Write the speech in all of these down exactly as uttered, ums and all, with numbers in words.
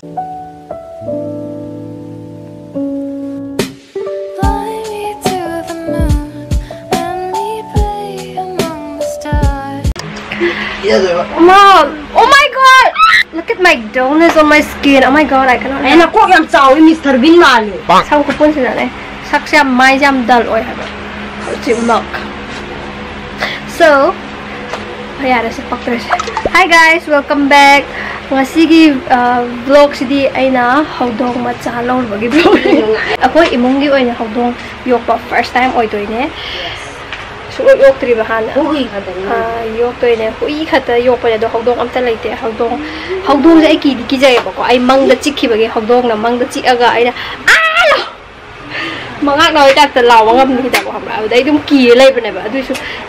Mom! Oh my god! Look at my donuts on my skin. Oh my god, I cannot. Ay, naku, yung chow, Mister Bean mali. Sao ko pun sila na. Saksya may jam dal oy haba. Look. So, ayan si Pactres. Hi guys, welcome back. Nga sige vlog sidi ay na hawdong matsalaw bagi vlog. Ako imungi oy na hawdong yok pa first time oy toy ne. So yok tri ba han. Hui kada ni. Ah yok toy ne. Hui khata yok pa do hawdong amta laite hawdong hawdong ai ki ki jay ba ko ai mangda chikhi bagi hawdong na mangda chi aga ai na alo. Mangak na oi tak ta law ngam ni da ba ha. Dai dum ki lai ba ne ba. Adu su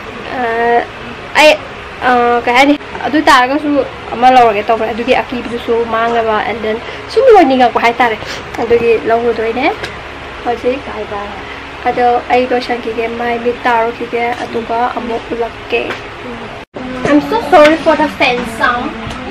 ai cái này tôi ta có số mà lâu rồi cái tàu này tôi kia aki tôi số mang ra và and then số người đi ngang qua hai ta này tôi kia lâu rồi đấy nè hồi xí cái ba cái đó ai tôi sang kia mai bị tao kia kia tôi có ở một lắc kệ. I'm so sorry for the fan sound.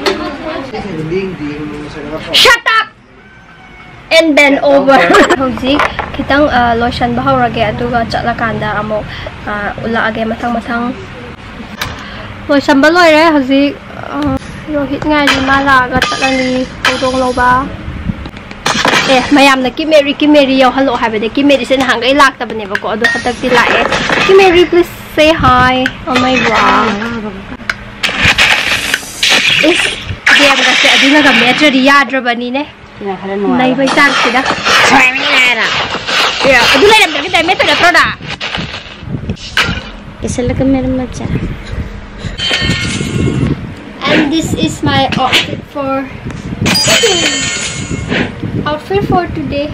Shut up and bend over. Hồi xí khi tăng lotion bao rồi cái tôi có chọn là cản đã ở một ula cái mặt thang mặt thang rồi sắm bớt rồi đấy, hả gì? Rồi hít ngay đi mà là gật tận đi hậu đông lâu ba. Ê, mày làm này Kim Mary, Kim Mary, yo hello hai bên Kim Mary sẽ hàng cái lạc tập này và có được tập đi lại. Kim Mary please say hi. Oh my god. Is dia berkata adi nak kami aja dia ada bani ne. Nai baca sudah. Saya ni lah. Ya, adu lah dalam kita metode produk. Isal kami macam. And this is my outfit for outfit for today.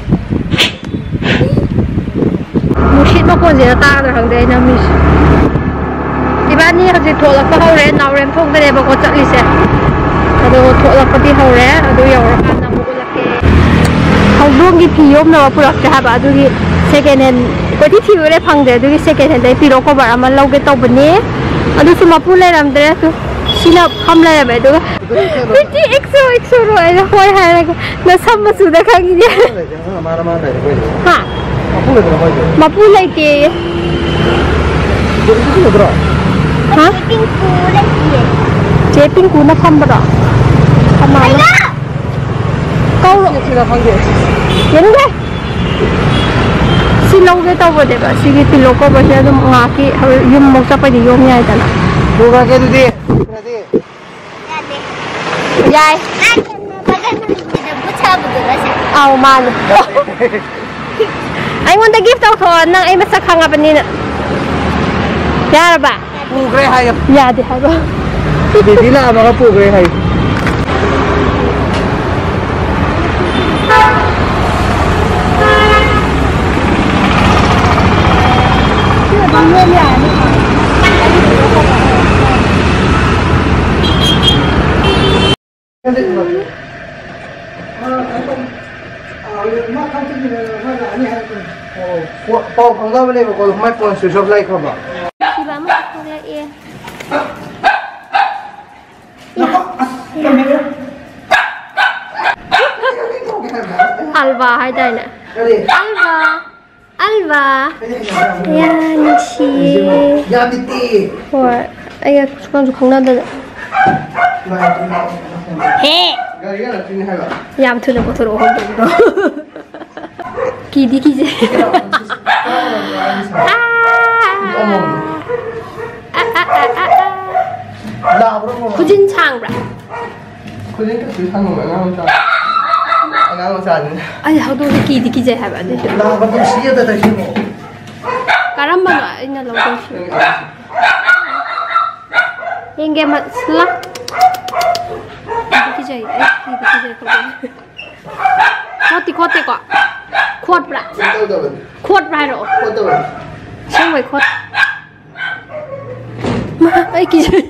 Mushit ma kon zira ta da hang dai na mis. Iban ni haji tholak pa haure naw rem thong dare ba ko chatli se. Ado tholak pa ti haure ado yawra kan na bu lake. Hawdong gi phiyom na purak cha ba adu gi second hand ko ti thiu le phang de adu gi second hand dai piro ko ba amal loge to bani. Adu su mapu le ram dare tu sila ham la ba do fifty exo exo ro ai hoi hai na sam ma su da khang ni ha mapu lai te ha pinku lai te je pinku na kham ba kham ma kau ro sila phang de yen ge sila ge to ba de ba sigi pilo ko ba se dum nga ki yum mo sa pa di yom nyai ta na do ga ke du di Yai. Oh man. I want the gift of her. Nang ay masakha nga panin. Yara ba? Pugre hay. Ya di hay ba. Di di la mga pugre hay. Pau phang ra bên này có máy phone sử dụng lại không ạ? Chị bảo mất không lại yên. Alva hay đây nè. Alva. Alva. Yanchi. Yamiti. Ủa, anh con chú không nào đây. He. Yam thu nó có thổi không được đâu. Kỳ đi kỳ gì? Kujin chang ra. Kujin cái thứ thằng người ngang cho. Ngang làm sao nữa? Ai how do kỳ đi kỳ gì hả bạn? Là bạn cũng xí ở đây chứ bộ. Karam ba nga ina lâu đâu chứ? Yang game mặt slap. Kỳ gì? Ai kỳ đi kỳ gì không? Khót thì khót thì quoi? Khót ra. Khót ra rồi. Khót rồi. Sao vậy khót? Mà ai kỳ gì?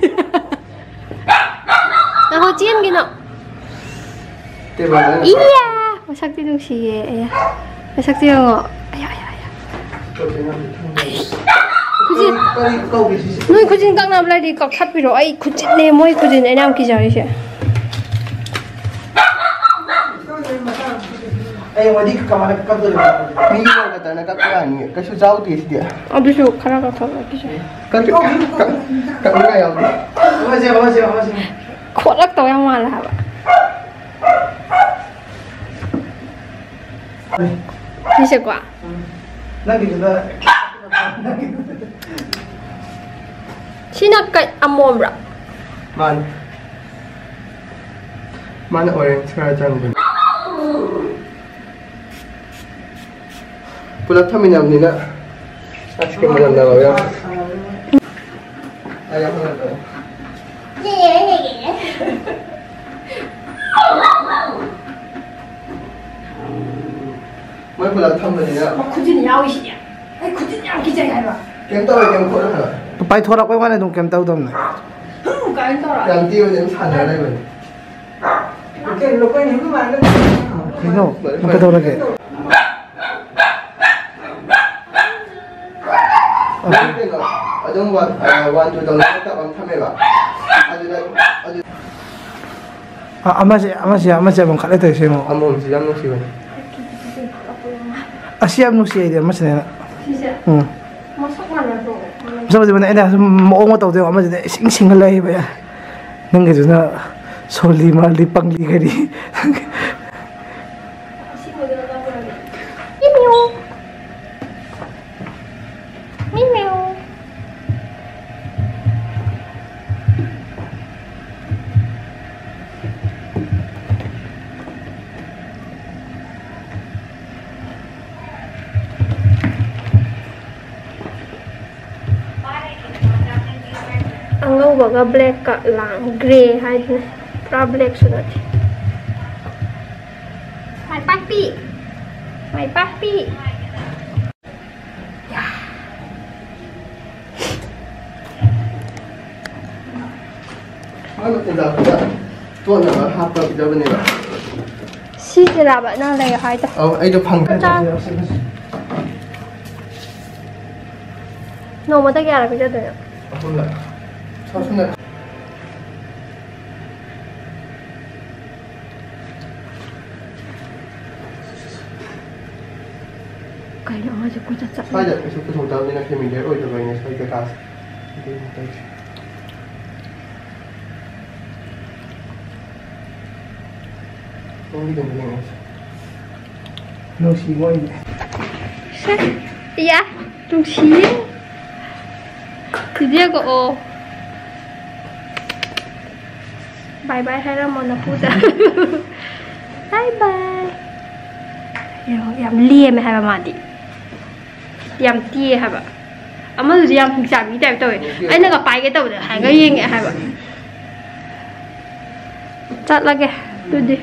Nó hồi chiên cái nào? Iya. Masakti dong siya. Ayan. Masakti dong o. Ayan, ayan, ayan. Kujin. Noi kujin kang nam lai di kak thap biro. Ay kujin ne moi kujin ay nam ki jari siya. Hãy subscribe cho kênh Ghiền Mì Gõ để không bỏ lỡ những video hấp dẫn. ꯑꯗꯨꯁꯨ ꯈꯔ ꯀꯛꯊꯠꯂꯛꯈꯤꯁꯦ ꯈꯣꯠꯂꯛꯇꯧ ꯌꯥꯝ ꯃꯥꯜꯂꯦ ꯍꯥꯏꯕ ꯁꯤꯁꯦꯀꯣ ꯁꯤꯅ ꯀꯩ ꯑꯃꯣꯝꯔꯥ ꯃꯥꯅꯦ ꯃꯥꯅ orange ꯈꯔ ꯆꯪꯕꯅꯤ ꯄꯨꯂꯞ ꯊꯝꯃꯤꯟꯅꯕꯅꯤꯅ ꯑꯁꯀꯤ ꯃꯅꯝ ꯅꯝꯕ ꯌꯥꯝ ꯑꯩ ꯌꯥꯝ ꯍꯪꯉꯛꯀꯅꯤ ꯃꯣꯏ ꯄꯨꯂꯞ ꯊꯝꯕꯅꯤꯅ ꯈꯨꯖꯤꯟ ꯌꯥꯎꯏꯁꯤꯗꯤ ꯑꯩ ꯈꯨꯖꯤꯟ ꯌꯥꯝ ꯀꯤꯖꯩ ꯍꯥꯏꯕ ꯀꯩꯝ ꯇꯧꯔꯣꯏ ꯀꯩꯝ ꯈꯣꯠꯂꯣꯏ ꯄꯥꯏꯊꯣꯔꯛꯄꯩ ꯋꯥꯅꯤ ꯑꯗꯨꯝ ꯀꯩꯝ ꯇꯧꯗꯕꯅꯦ ꯀꯥꯏꯅ ꯇꯧꯔ ꯌꯥꯝ ꯇꯤꯕꯅꯤ ꯑꯗꯨꯝ ꯁꯥꯟꯅꯔ ꯂꯩꯕꯅꯤ ꯀꯩꯅꯣ ꯀꯩꯗꯧꯔꯒꯦ ꯀꯩꯅꯣ ꯑꯗꯨꯝ ꯋꯥꯟ ꯋꯥꯟ ꯇꯨ ꯇꯧꯅꯕ ꯇꯞ ꯑꯃ ꯊꯝꯃꯦꯕ ꯑꯗꯨꯗ ꯑꯗꯨ ꯑꯃꯁꯦ ꯑꯃꯁꯦ ꯑꯃꯁꯦ ꯑꯃꯨꯛ ꯈꯠꯂꯦ ꯇꯧꯔꯤꯁꯦ ꯑꯃꯨꯛ ꯑꯃꯣꯝꯁꯤ ꯌꯥꯝ ꯅꯨꯡꯁꯤꯕꯅꯤ ꯑꯁꯤ ꯌꯥꯝ ꯅꯨꯡꯁꯤ ꯑꯩꯗꯤ ꯑꯃꯁꯤꯅꯦꯅ ꯁꯤꯁꯦ ꯎꯝ ꯃꯁꯛ ꯃꯥꯟꯅꯗ꯭ꯔꯣ ꯐꯖꯕꯗꯤꯕꯅꯦ ꯑꯩꯅ ꯁꯨꯝ ꯃꯑꯣꯡ ꯃꯇꯧꯗꯣ ꯑꯃꯁꯤꯗ ꯏꯁꯤꯡ ꯁꯤꯡꯒ ꯂꯩꯕ ꯌꯥꯏ ꯅꯪꯒꯤꯗꯨꯅ ꯁꯣꯜꯂꯤ ꯃꯥꯜꯂꯤ ꯄꯪꯂꯤ ꯀꯔꯤ ꯑꯉꯧꯕꯒ ꯕ꯭ꯂꯦꯛꯀ ꯂꯥꯡ ꯒ꯭ꯔꯦ ꯍꯥꯏꯗꯨꯅꯤ ꯄꯨꯔꯥ ꯕ꯭ꯂꯦꯛꯁꯨ ꯅꯠꯇꯦ ꯃꯥꯏ ꯄꯥꯛꯄꯤ ꯃꯥꯏ ꯄꯥꯛꯄꯤ ꯃꯥꯅ ꯆꯤꯟꯖꯥꯛꯇ ꯇꯣꯠꯅꯕ ꯍꯥꯞꯄ ꯄꯤꯖꯕꯅꯦꯕ ꯁꯤꯁꯦ ꯂꯥꯕ ꯅꯪ ꯂꯩ ꯍꯥꯏꯗ ꯑꯧ ꯑꯩꯗꯣ ꯐꯪꯗ꯭ꯔꯦ ꯅꯣꯡꯃꯗ ꯀꯌꯥꯔꯛ ꯄꯤꯖꯗꯣꯏꯅꯣ ꯑꯍꯨꯝꯂꯛ ꯁꯣꯁꯅ ꯀꯩꯅꯣ ꯑꯃꯁꯦ ꯀꯣꯏꯆꯠ ꯆꯠꯂꯦ ꯁ꯭ꯋꯥꯏꯗ ꯀꯩꯁꯨ ꯄꯨꯊꯣꯛꯇꯕꯅꯤꯅ ꯐꯦꯃꯤꯂꯤꯌꯔ ꯑꯣꯏꯗꯕꯩꯅꯦ ꯁ꯭ꯋꯥꯏ ꯖꯒꯥꯁꯦ ꯑꯗꯨꯒꯤ ꯇꯧꯔꯤꯁꯦ ꯅꯪꯒꯤꯗꯨꯝ ꯌꯦꯡꯉꯁꯤ ꯅꯨꯡꯁꯤ ꯃꯣꯏꯗꯤ 야, ꯅꯨꯡꯁꯤꯌꯦ ꯗꯤꯗꯤꯑꯒ ꯑꯣ ꯕꯥꯏ ꯕꯥꯏ ꯍꯥꯏꯔꯝꯃꯣ ꯅꯄꯨꯗ ꯕꯥꯏ ꯕꯥꯏ ꯌꯥꯝ ꯂꯦꯝꯃꯦ ꯍꯥꯏꯕ ꯃꯥꯗꯤ ꯌꯥꯝ ꯇꯤꯌꯦ ꯍꯥꯏꯕ ꯑꯃꯗꯨꯗꯤ ꯌꯥꯝ ꯍꯤꯡꯆꯥꯕꯤ ꯇꯥꯏꯞ ꯇꯧꯋꯦ ꯑꯩꯅꯒ ꯄꯥꯏꯒꯦ ꯇꯧꯕꯗ ꯍꯥꯏꯒ ꯌꯦꯡꯉꯦ ꯍꯥꯏꯕ ꯆꯠꯂꯒꯦ ꯑꯗꯨꯗꯤ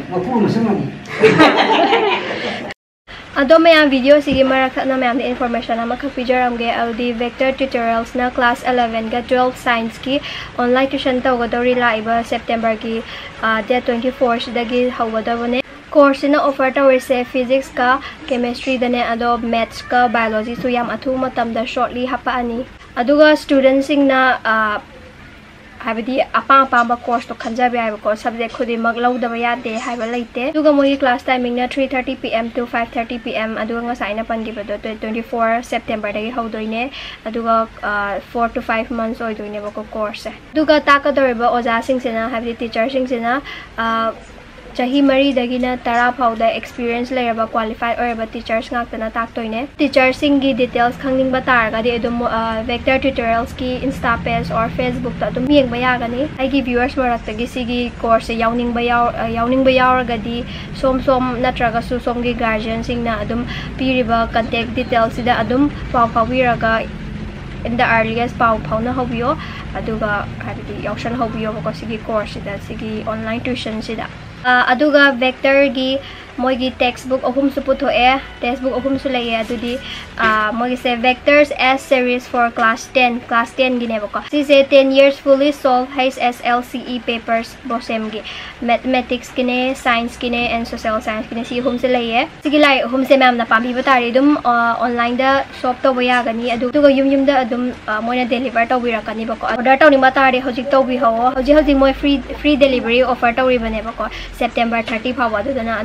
ꯑꯗꯣ ꯃꯌꯥꯝ ꯚꯤꯗꯤꯑꯣꯁꯤꯒꯤ ꯃꯔꯛꯊꯠꯅ ꯃꯌꯥꯝꯗ ꯏꯟꯐꯣꯔꯃꯦꯁꯟ ꯑꯃꯈꯛ ꯄꯤꯖꯔꯝꯒꯦ ꯑꯗꯨꯗꯤ ꯚꯦꯛꯇꯔ ꯇ꯭ꯌꯨꯇꯣꯔꯤꯌꯦꯜꯁꯅ ꯀ꯭ꯂꯥꯁ ꯑꯦꯂꯚꯦꯟꯒ ꯇꯨꯋꯦꯜꯐ ꯁꯥꯏꯟꯁꯀꯤ ꯑꯣꯟꯂꯥꯏꯟ ꯇ꯭ꯌꯨꯁꯟ ꯇꯧꯒꯗꯧꯔꯤ ꯂꯥꯛꯏꯕ ꯁꯦꯞꯇꯦꯝꯕꯔꯒꯤ ꯗꯦꯠ ꯇ꯭ꯋꯦꯟꯇꯤ ꯐꯣꯔꯁꯤꯗꯒꯤ ꯍꯧꯒꯗꯕꯅꯦ ꯀꯣꯔꯁꯁꯤꯅ ꯑꯣꯐꯔ ꯇꯧꯔꯤꯁꯦ ꯐꯤꯖꯤꯛꯁꯀ ꯀꯦꯃꯦꯁꯇ꯭ꯔꯤꯗꯅꯦ ꯑꯗꯣ ꯃꯦꯠꯁꯀ ꯕꯥꯏꯑꯣꯂꯣꯖꯤꯁꯨ ꯌꯥꯝ ꯑꯊꯨꯕ ꯃꯇꯝꯗ shortly ꯍꯥꯞꯄꯛꯑꯅꯤ ꯑꯗꯨꯒ ꯁ꯭ꯇꯨꯗꯦꯟꯠꯁꯤꯡꯅ ꯍꯥꯏꯕꯗꯤ ꯑꯄꯥꯝ ꯑꯄꯥꯝꯕ ꯀꯣꯔꯁꯇꯣ ꯈꯟꯖꯕ ꯌꯥꯏꯕꯀꯣ ꯁꯕꯖꯦꯛ ꯈꯨꯗꯤꯡꯃꯛ ꯂꯧꯗꯕ ꯌꯥꯗꯦ ꯍꯥꯏꯕ ꯂꯩꯇꯦ ꯑꯗꯨꯒ ꯃꯣꯏꯒꯤ ꯀ꯭ꯂꯥꯁ ꯇꯥꯏꯃꯤꯡꯅ three thirty P M to five thirty P M ꯑꯗꯨꯒ ꯉꯁꯥꯏꯅ ꯄꯟꯈꯤꯕꯗꯣ ꯇ꯭ꯋꯦꯟꯇꯤ ꯐꯣꯔ ꯁꯦꯞꯇꯦꯝꯕꯔꯗꯒꯤ ꯍꯧꯗꯣꯏꯅꯦ ꯑꯗꯨꯒ ꯐꯣꯔ ꯇꯨ ꯐꯥꯏꯚ ꯃꯟꯊꯁ ꯑꯣꯏꯗꯣꯏꯅꯦꯕꯀꯣ ꯀꯣꯔꯁꯁꯦ ꯑꯗꯨꯒ ꯇꯥꯛꯀꯗꯧꯔꯤꯕ ꯑꯣꯖꯥꯁꯤꯡꯁꯤꯅ ꯍꯥꯏꯕꯗꯤ ꯇꯤꯆꯔꯁꯤꯡꯁꯤꯅ ꯆꯍꯤ ꯃꯔꯤꯗꯒꯤꯅ ꯇꯔꯥ ꯐꯥꯎꯗ ꯑꯦꯛꯁꯄꯤꯔꯤꯌꯦꯟꯁ ꯂꯩꯔꯕ ꯀ꯭ꯋꯥꯂꯤꯐꯥꯏꯠ ꯑꯣꯏꯔꯕ ꯇꯤꯆꯔꯁ ꯉꯥꯛꯇꯅ ꯇꯥꯛꯇꯣꯏꯅꯦ ꯇꯤꯆꯔꯁꯤꯡꯒꯤ ꯗꯤꯇꯦꯜꯁ ꯈꯪꯅꯤꯡꯕ ꯇꯥꯔꯒꯗꯤ ꯑꯗꯨꯝ ꯚꯦꯛꯇꯔ ꯇ꯭ꯌꯨꯇꯣꯔꯤꯌꯦꯜꯁꯀꯤ ꯏꯟꯁꯇꯥ ꯄꯦꯖ ꯑꯣꯔ ꯐꯦꯁꯕꯨꯛꯇ ꯑꯗꯨꯝ ꯌꯦꯡꯕ ꯌꯥꯒꯅꯤ ꯑꯩꯒꯤ ꯚ꯭ꯌꯨꯋꯔꯁ ꯃꯔꯛꯇꯒꯤ ꯁꯤꯒꯤ ꯀꯣꯔꯁꯁꯦ ꯌꯥꯎꯅꯤꯡꯕ ꯌꯥꯎꯅꯤꯡꯕ ꯌꯥꯎꯔꯒꯗꯤ ꯁꯣꯝ ꯁꯣꯝ ꯅꯠꯇ꯭ꯔꯒꯁꯨ ꯁꯣꯝꯒꯤ ꯒꯥꯔꯖꯤꯌꯟꯁꯤꯡꯅ ꯑꯗꯨꯝ ꯄꯤꯔꯤꯕ ꯀꯟꯇꯦꯛ ꯗꯤꯇꯦꯜꯁꯤꯗ ꯑꯗꯨꯝ ꯄꯥꯎ ꯐꯥꯎꯕꯤꯔꯒ in the earliest ꯄꯥꯎ ꯐꯥꯎꯅꯍꯧꯕꯤꯌꯣ ꯑꯗꯨꯒ ꯍꯥꯏꯕꯗꯤ ꯌꯥꯎꯁꯟꯍꯧꯕꯤꯌꯣꯕꯀꯣ ꯁꯤꯒꯤ ꯀꯣꯔꯁꯁꯤꯗ ꯁꯤꯒꯤ ꯑꯣꯟꯂꯥꯏꯟ ꯇ꯭ꯌꯨꯁꯟꯁꯤꯗ ꯑꯗꯨꯒ ꯚꯦꯛꯇꯔꯒꯤ ꯃꯣꯏꯒꯤ ꯇꯦꯛꯁꯕꯨꯛ ꯑꯍꯨꯝꯁꯨ ꯄꯨꯊꯣꯛꯑꯦ ꯇꯦꯛꯁꯕꯨꯛ ꯑꯍꯨꯝꯁꯨ ꯂꯩꯌꯦ ꯑꯗꯨꯗꯤ ꯃꯣꯏꯒꯤꯁꯦ Vectors as series for class ten class ꯇꯦꯟꯒꯤꯅꯦꯕꯀꯣ ꯁꯤꯁꯦ ten years fully solved H S L C ꯏ ꯄꯦꯄꯔꯁ ꯕꯣꯁꯦꯝꯒꯤ ꯃꯦꯊꯃꯦꯇꯤꯛꯁꯀꯤꯅꯦ ꯁꯥꯏꯟꯁꯀꯤꯅꯦ ꯑꯦꯟ ꯁꯣꯁꯤꯌꯦꯜ ꯁꯥꯏꯟꯁꯀꯤꯅꯦ ꯁꯤ ꯑꯍꯨꯝꯁꯦ ꯂꯩꯌꯦ ꯁꯤꯒꯤ ꯂꯥꯏꯔꯤꯛ ꯑꯍꯨꯝꯁꯦ ꯃꯌꯥꯝꯅ ꯄꯥꯝꯕꯤꯕ ꯇꯥꯔꯦ ꯑꯗꯨꯝ ꯑꯣꯟꯂꯥꯏꯟꯗ ꯁꯣꯞ ꯇꯧꯕ ꯌꯥꯒꯅꯤ ꯑꯗꯨꯒ ꯌꯨꯝ ꯌꯨꯝꯗ ꯑꯗꯨꯝ ꯃꯣꯏꯅ ꯗꯦꯂꯤꯚꯔ ꯇꯧꯕꯤꯔꯛꯀꯅꯤꯕꯀꯣ ꯑꯣꯔꯗꯔ ꯇꯧꯅꯤꯡꯕ ꯇꯥꯔꯗꯤ ꯍꯧꯖꯤꯛ ꯇꯧꯕꯤꯍꯧꯋꯣ ꯍꯧꯖꯤꯛ ꯍꯧꯖꯤꯛ ꯃꯣꯏ ꯐ꯭ꯔꯤ ꯐ꯭ꯔꯤ ꯗꯦꯂꯤꯚꯔꯤ ꯑꯣꯐꯔ ꯇꯧꯔꯤꯕꯅꯦꯕꯀꯣ ꯁꯦꯞꯇꯦꯝꯕꯔ ꯊꯥꯔꯇꯤ ꯐꯥꯎꯕ ꯑꯗꯨꯗꯨꯅ ꯑꯗꯨꯒꯤ ꯃꯅꯨꯡꯗ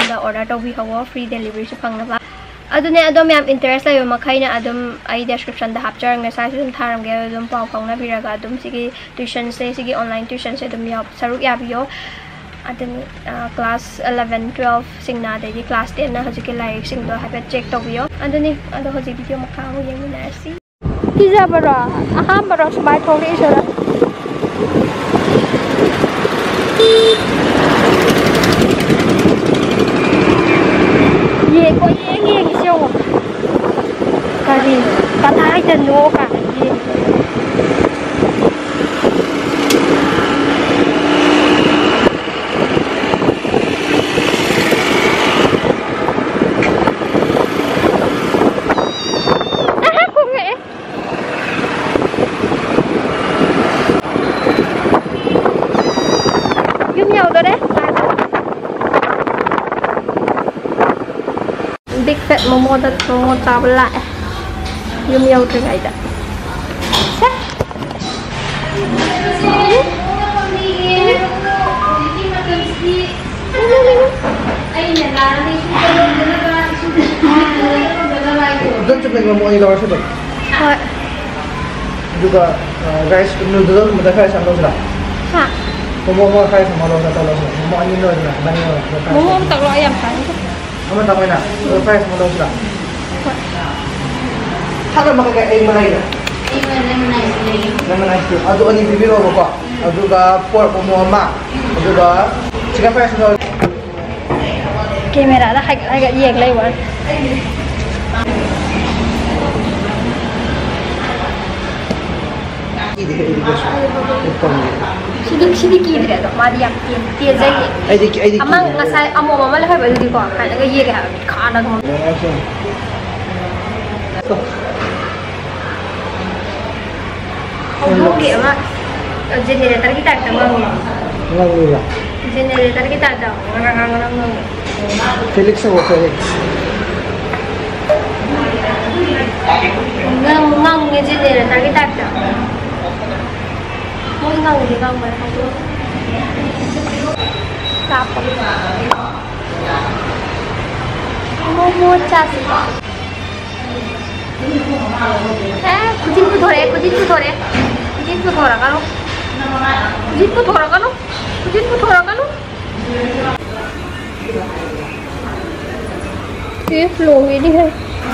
ꯃꯇꯝꯗ ꯑꯣꯔꯗꯔ ꯇꯧꯕꯤꯍꯧꯋꯣ ꯐ꯭ꯔꯤ ꯗꯦꯂꯤꯚꯔꯤꯁꯨ ꯐꯪꯅꯕ ꯑꯗꯨꯅꯦ ꯑꯗꯣꯝ ꯌꯥꯝ ꯏꯟꯇꯔꯦꯁ ꯂꯩꯕ ꯃꯈꯩꯅ ꯑꯗꯨꯝ ꯑꯩ ꯗꯦꯁꯀ꯭ꯔꯤꯞꯁꯟꯗ ꯍꯥꯞꯆꯔꯝꯒꯦ ꯁ꯭ꯋꯥꯏꯁꯨ ꯑꯗꯨꯝ ꯊꯥꯔꯝꯒꯦ ꯑꯗꯨꯝ ꯄꯥꯎ ꯐꯥꯎꯅꯕꯤꯔꯒ ꯑꯗꯨꯝ ꯁꯤꯒꯤ ꯇ꯭ꯌꯨꯁꯟꯁꯦ ꯁꯤꯒꯤ ꯑꯣꯟꯂꯥꯏꯟ ꯇ꯭ꯌꯨꯁꯟꯁꯦ ꯑꯗꯨꯝ ꯁꯔꯨꯛ ꯌꯥꯕꯤꯌꯣ ꯑꯗꯨꯝ ꯀ꯭ꯂꯥꯁ eleven twelve ꯁꯤꯡꯅ ꯑꯗꯩꯗꯤ ꯀ꯭ꯂꯥꯁ ten ꯅ ꯍꯧꯖꯤꯛꯀꯤ ꯂꯥꯏꯔꯤꯛꯁꯤꯡꯗꯣ ꯍꯥꯏꯐꯦꯠ ꯆꯦꯛ ꯇꯧꯕꯤꯌꯣ ꯑꯗꯨꯅꯤ ꯑꯗꯣ ꯍꯧꯖꯤꯛ ꯚꯤꯗꯤꯑꯣ ꯃꯈꯥ ꯑꯃꯨꯛ ꯌꯦꯡꯃꯤꯟꯅꯔꯁꯤ ꯀꯤꯖꯕꯔꯣ ꯑꯍꯥꯟꯕꯔꯣ ꯁꯨꯃꯥꯏꯅ ꯊꯣꯛꯂꯛꯏꯁꯤꯔ ꯌꯦ ꯀꯣ ꯌꯦꯡ ꯌꯦꯡꯉꯤꯁꯤ ꯌꯦꯡꯉꯣ ꯀꯔꯤ ꯀꯗꯥꯏꯗꯅꯣ ꯀꯥꯏꯅ ꯌꯦꯡꯉꯤ Big fat momo da momo chaba lae yum yaudrigayda se Doon sa nagmamuha yung lawar siya doon? Hoi Juga guys, noodle, madagay sa mga sila? Ha? Momo kayo sa mga lawar sa talo sila? Momo ang yun na, bani yun? Momo ang taklo ayam kain Ano tama na? Madagay sa mga lawar sila? Saan na makagay ay malay na? Ay, lemon ice cream. Lemon ice cream. Ado ang ibibiro mo pa? Ado ka pork o muama? Ado ka chicken fries mo? Camera da hay hay yek lai wan Sidik sidik kidre do madi yang tien tien jai Ay di ay di amang ngasai amo mama la hai ba di ko kai na ga yek ha khana ga Hong ke ma generator kita ta ngang Ngang nila. generator kita ta ngang ngang ngang Felix ako, Felix. ngang ngang nge generator kita ta Mo ngang di ngang ba ha Tap Mo mo chas Eh, kucing tu thore, kucing tu thore. Kucing tu thora kanu. Kucing tu thora kanu. Kucing tu thora kanu. ये flow ही है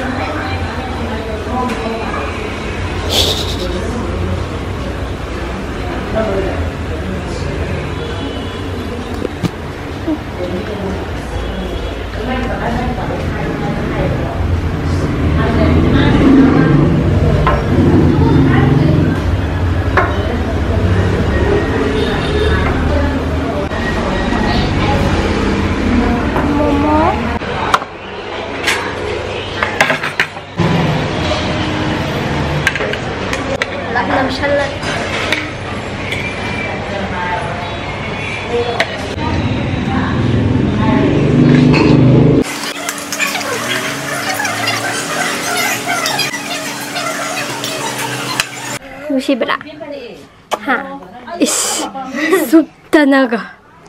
Mushi bra. Ha. Is. Supta naga.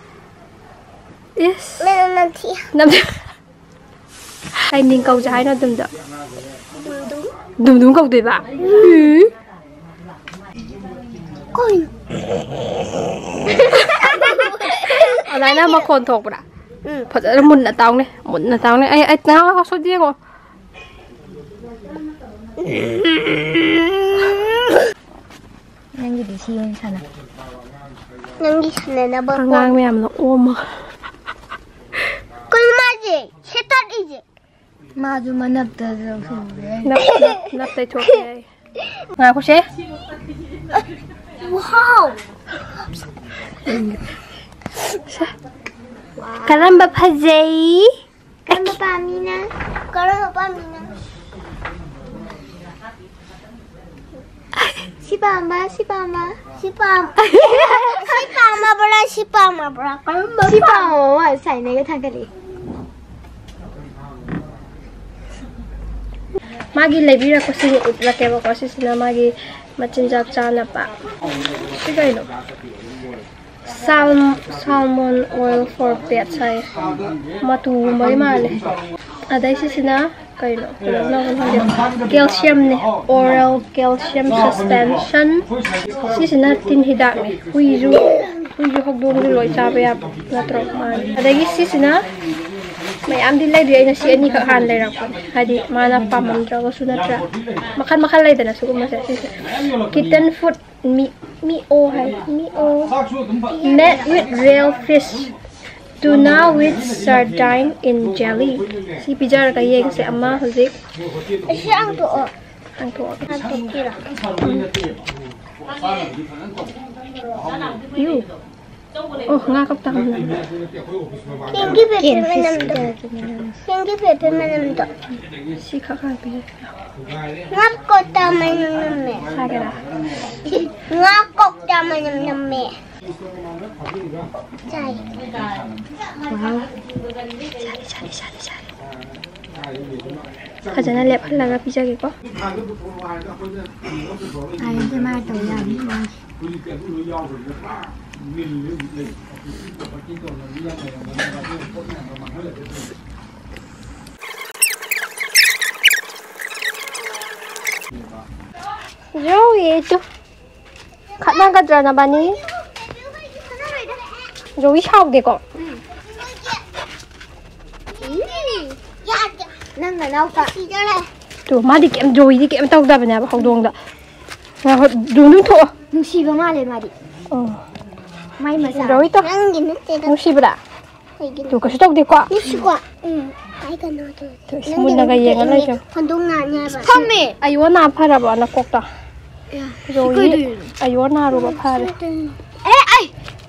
Yes. Nanti. Nanti. Ai ning câu trái nó dum dum. Dum dum câu đấy ba. Ừ. Coi. Ở đây nó mà khôn thuộc bra. Ừ. Thật ra muốn là tao này, muốn là tao này. Ai ai tao có số riêng rồi. Nanti di sini sana. Nanti sana na ba? Ngang mẹ nó ôm. Kung maji, setat ije. Maju manap ta rồi. Nắp nắp nắp tay thuốc đây. Ngài có xe? Wow. Karamba pazai. Karamba pamina. Karamba pamina. Si pama, si pama, si pama. Si pama bra, si pama bra. Karamba. Si pama wa sai này cái thằng cái gì? Magi lebih aku sini utla kewa kasi sila magi machinjak chana pa. Sigay no. Salm salmon oil for pets hay matu mai male adai si sina kaino na calcium ne oral calcium suspension si sina tin hidak ne huiju huiju hokdong ni loi cha ba natro man adai si sina mayam din lai di na si ani ka han lai rak hadi mana pamam tra ko sunatra makan makan lai dana su ma si kitten food mi mi o hai mi o met with real fish tuna with sardine in jelly si pijar ka yeng se amma hozik si ang to ang to ang to kira you oh nga kap tam na Hindi pwede manam to. Hindi pwede manam to. si ka ka pi Ngap ko tama namme. sa ka na Ngap ko tama namme. Chay. sari sari sari ka jana lep hal laga pija ke ko Ay, hindi ma to yan. Joey itu khát năng cái trà nào bà ní Joey sao đi con Nang nga nau ka. tụi má đi kẹm Joey đi kẹm tao ra bên nhà bà học đường đó là họ đường nước thua Nung si ba ma le ma di. ừ May ma sa. Joey to Nang ginit te da. nó xí bà Ay ginit. tụi cái tao đi qua Ni si kwa. Mm. Ay ka no to. tụi muốn là cái gì cái này chứ Handong na nya ba. Tommy ayo na para ba na kokta Joey ayo na ro ba para Eh ay.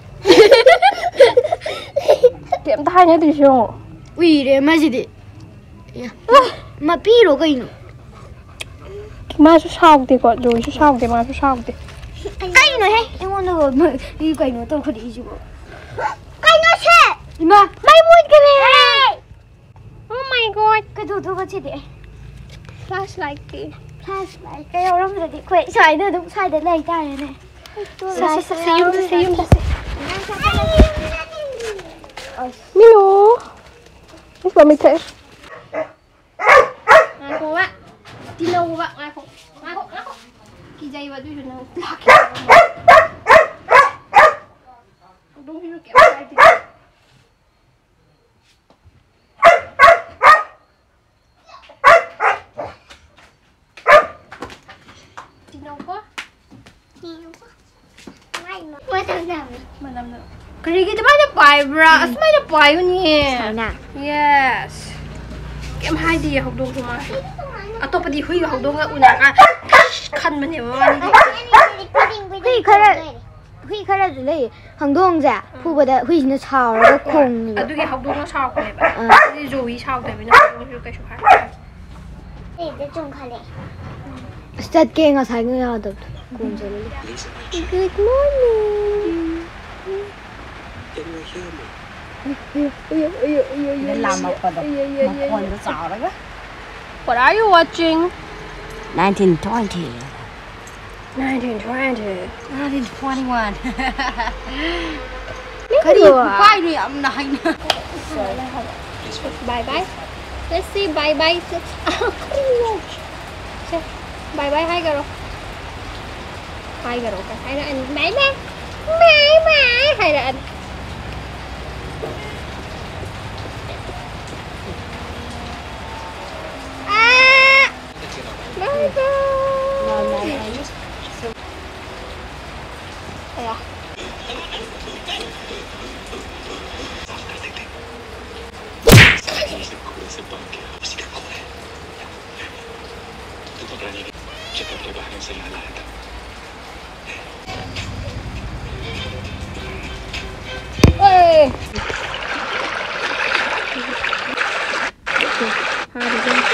kẹm tai nhá đi xuống Ui re ma ji di. Ya. Ma pi ro ka ino. má số sao đi con Joey số sao đi má số sao đi Kai no he. Engon no ma i kai no to khodi ji bo. Kai no che. Ima. Mai mun ke ne. oh my god Cái thủ thủ có chết đi. flashlight kì Flashlight. Cái đâu lắm rồi đi. Quậy xoài nữa đúng xoài đến đây ta này này. Sa sa sa yung sa yung sa Milo. This one me taste. Ai ko ba? Tinaw ba? Ai ko. Ai ko. Ai ko. Kijay ba dito na laki. Don't you get excited? Tinaw ko? Manam na. Kaya kita ba na pai bra? As may na pai yun eh. Na. Yes. Kem hai di học đông kuma. Ato pa di hui học đông nga una ka. Kan man ya ma ni. Hui khara. Hui khara zu le. Hang dong ja. Pu ba da hui na chao ra ko khong ni. Adu ge học đông nga sao ko le ba. Ni jo wi sao de bi na ko ju ka shu ha. Ei de chung khale. Start ke nga sai nga ya da. Kun ja le. Good morning. làm một phần một phần nó xào đấy. What are you watching? nineteen twenty. nineteen twenty. nineteen twenty-one. Cái gì Khoai niệm này. Bye bye. Let's see bye bye. Bye bye hai garo. Hai garo ka. Hai là anh bye bye. Bye bye. Hai là anh. À. Bye bye. Đây à. Ê. Hai đứa con.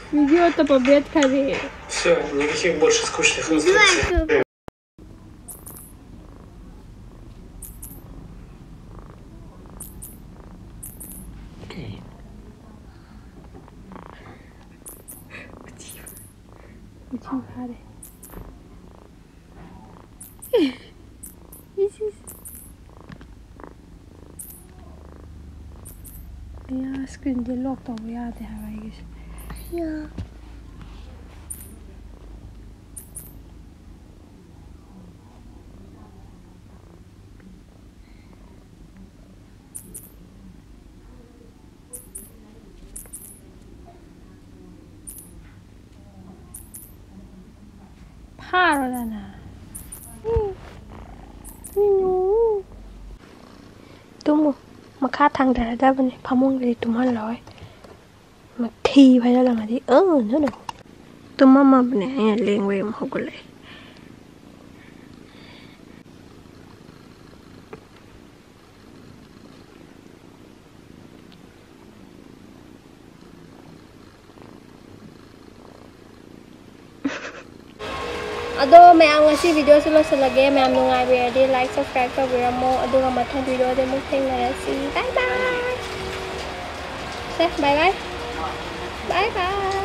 Видео-то побед Кореи. Все, никаких больше скучных инструкций. Очень рада. Я скрин диалог то я det här var Ja. 파로잖아. 민우. 또 mà khá thằng đã ra bên phòng môn thì tụi mình rồi mà thi phải là mà đi ớ nữa nè tụi mà mà nè liền về mà không có lẽ Ado mayam ngasi video silo salage mayam nungai be like subscribe to biramo aduga mathang video de muk thengnarasi bye bye say bye bye bye bye